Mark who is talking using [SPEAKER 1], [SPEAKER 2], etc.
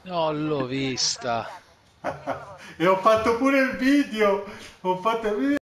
[SPEAKER 1] Non l'ho vista.
[SPEAKER 2] E ho fatto pure il video. Ho fatto il video.